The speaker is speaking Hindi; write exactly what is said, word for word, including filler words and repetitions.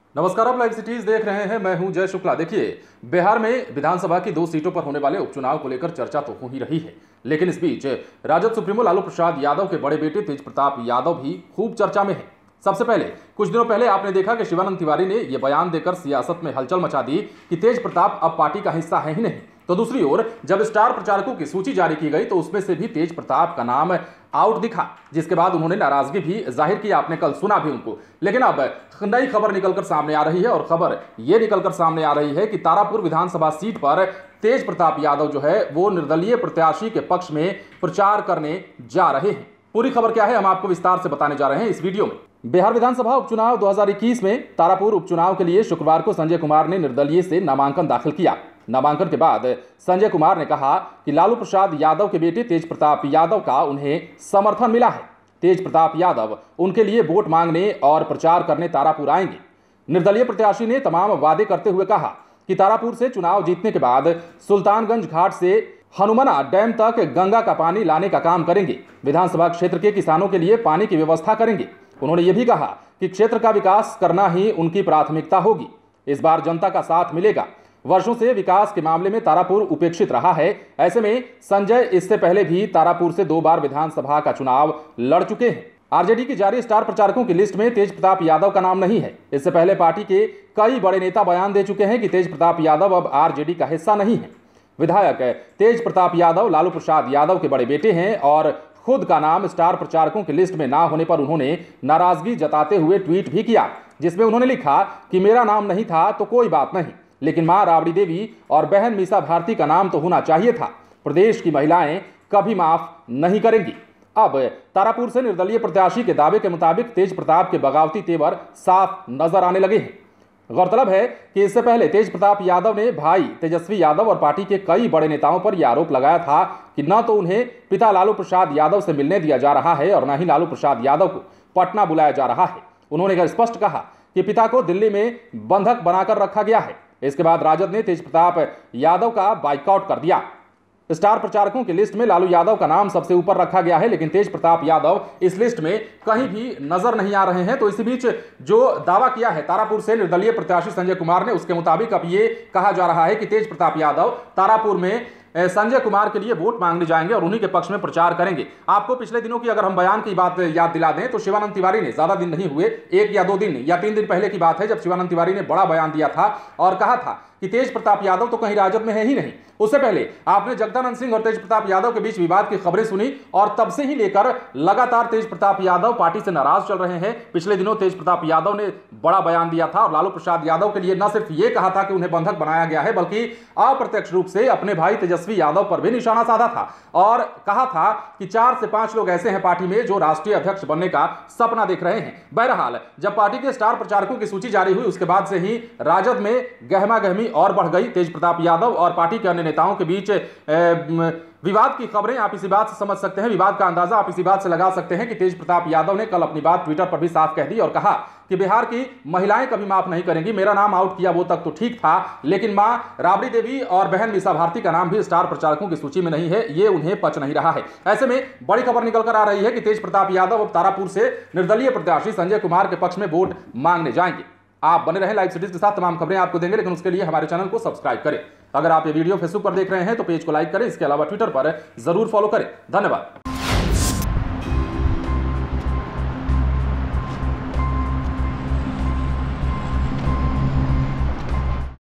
नमस्कार, आप लाइव सिटीज देख रहे हैं। मैं हूं जय शुक्ला। देखिए, बिहार में विधानसभा की दो सीटों पर होने वाले उपचुनाव को लेकर चर्चा तो हो ही रही है, लेकिन इस बीच राजद सुप्रीमो लालू प्रसाद यादव के बड़े बेटे तेज प्रताप यादव भी खूब चर्चा में है। सबसे पहले कुछ दिनों पहले आपने देखा कि शिवानंद तिवारी ने यह बयान देकर सियासत में हलचल मचा दी कि तेज प्रताप अब पार्टी का हिस्सा है ही नहीं। तो दूसरी ओर जब स्टार प्रचारकों की सूची जारी की गई तो उसमें से भी तेज प्रताप का नाम आउट दिखा, जिसके बाद उन्होंने नाराजगी भी जाहिर की। आपने कल सुना भी उनको। लेकिन अब नई खबर निकलकर सामने आ रही है और खबर यह निकलकर सामने आ रही है कि तारापुर विधानसभा सीट पर तेज प्रताप यादव जो है वो निर्दलीय प्रत्याशी के पक्ष में प्रचार करने जा रहे हैं। पूरी खबर क्या है हम आपको विस्तार से बताने जा रहे हैं इस वीडियो में। बिहार विधानसभा उपचुनाव दो हज़ार इक्कीस में तारापुर उपचुनाव के लिए शुक्रवार को संजय कुमार ने निर्दलीय से नामांकन दाखिल किया। नामांकन के बाद संजय कुमार ने कहा कि लालू प्रसाद यादव के बेटे तेज प्रताप यादव का उन्हें समर्थन मिला है। तेज प्रताप यादव उनके लिए वोट मांगने और प्रचार करने तारापुर आएंगे। निर्दलीय प्रत्याशी ने तमाम वादे करते हुए कहा कि तारापुर से चुनाव जीतने के बाद सुल्तानगंज घाट से हनुमना डैम तक गंगा का पानी लाने का काम करेंगे। विधानसभा क्षेत्र के किसानों के लिए पानी की व्यवस्था करेंगे। उन्होंने ये भी कहा कि क्षेत्र का विकास करना ही उनकी प्राथमिकता होगी। इस बार जनता का साथ मिलेगा। वर्षों से विकास के मामले में तारापुर उपेक्षित रहा है। ऐसे में संजय इससे पहले भी तारापुर से दो बार विधानसभा का चुनाव लड़ चुके हैं। आरजेडी की जारी स्टार प्रचारकों की लिस्ट में तेज प्रताप यादव का नाम नहीं है। इससे पहले पार्टी के कई बड़े नेता बयान दे चुके हैं कि तेज प्रताप यादव अब आरजेडी का हिस्सा नहीं है। विधायक तेज प्रताप यादव लालू प्रसाद यादव के बड़े बेटे हैं और खुद का नाम स्टार प्रचारकों की लिस्ट में ना होने पर उन्होंने नाराजगी जताते हुए ट्वीट भी किया, जिसमें उन्होंने लिखा कि मेरा नाम नहीं था तो कोई बात नहीं, लेकिन मां राबड़ी देवी और बहन मीसा भारती का नाम तो होना चाहिए था। प्रदेश की महिलाएं कभी माफ नहीं करेंगी। अब तारापुर से निर्दलीय प्रत्याशी के दावे के मुताबिक तेज प्रताप के बगावती तेवर साफ नजर आने लगे हैं। गौरतलब है कि इससे पहले तेज प्रताप यादव ने भाई तेजस्वी यादव और पार्टी के कई बड़े नेताओं पर यह आरोप लगाया था कि न तो उन्हें पिता लालू प्रसाद यादव से मिलने दिया जा रहा है और न ही लालू प्रसाद यादव को पटना बुलाया जा रहा है। उन्होंने स्पष्ट कहा कि पिता को दिल्ली में बंधक बनाकर रखा गया है। इसके बाद राजद ने तेज प्रताप यादव का बाइकआउट कर दिया। स्टार प्रचारकों की लिस्ट में लालू यादव का नाम सबसे ऊपर रखा गया है, लेकिन तेज प्रताप यादव इस लिस्ट में कहीं भी नजर नहीं आ रहे हैं। तो इसी बीच जो दावा किया है तारापुर से निर्दलीय प्रत्याशी संजय कुमार ने, उसके मुताबिक अब ये कहा जा रहा है कि तेज प्रताप यादव तारापुर में संजय कुमार के लिए वोट मांगने जाएंगे और उन्हीं के पक्ष में प्रचार करेंगे। आपको पिछले दिनों की अगर हम बयान की बात याद दिला दें तो शिवानंद तिवारी ने ज्यादा दिन नहीं हुए, एक या दो दिन या तीन दिन पहले की बात है, जब शिवानंद तिवारी ने बड़ा बयान दिया था और कहा था कि तेज प्रताप यादव तो कहीं राजद में है ही नहीं। उससे पहले आपने जगदानंद सिंह और तेज प्रताप यादव के बीच विवाद की खबरें सुनी और तब से ही लेकर लगातार तेज प्रताप यादव पार्टी से नाराज चल रहे हैं। पिछले दिनों तेज प्रताप यादव ने बड़ा बयान दिया था और लालू प्रसाद यादव के लिए न सिर्फ यह कहा था कि उन्हें बंधक बनाया गया है, बल्कि अप्रत्यक्ष रूप से अपने भाई तेजस्वी यादव पर भी निशाना साधा था और कहा था कि चार से पांच लोग ऐसे हैं पार्टी में जो राष्ट्रीय अध्यक्ष बनने का सपना देख रहे हैं। बहरहाल जब पार्टी के स्टार प्रचारकों की सूची जारी हुई उसके बाद से ही राजद में गहमा गहमी और बढ़ गई। तेज प्रताप यादव और पार्टी के अन्य नेताओं के बीच विवाद की खबरें आप इसी बात से समझ सकते हैं, विवाद का अंदाजा आप इसी बात से लगा सकते हैं कि तेज प्रताप यादव ने कल अपनी बात ट्विटर पर भी साफ कह दी और कहा कि बिहार की महिलाएं कभी माफ नहीं करेंगी। मेरा नाम आउट किया वो तक तो ठीक था, लेकिन मां राबड़ी देवी और बहन मीसा भारती का नाम भी स्टार प्रचारकों की सूची में नहीं है, ये उन्हें पच नहीं रहा है। ऐसे में बड़ी खबर निकल कर आ रही है कि तेज प्रताप यादव अब तारापुर से निर्दलीय प्रत्याशी संजय कुमार के पक्ष में वोट मांगने जाएंगे। आप बने रहें लाइव सिटीज के साथ, तमाम खबरें आपको देंगे, लेकिन उसके लिए हमारे चैनल को सब्सक्राइब करें। अगर आप ये वीडियो फेसबुक पर देख रहे हैं तो पेज को लाइक करें, इसके अलावा ट्विटर पर जरूर फॉलो करें। धन्यवाद।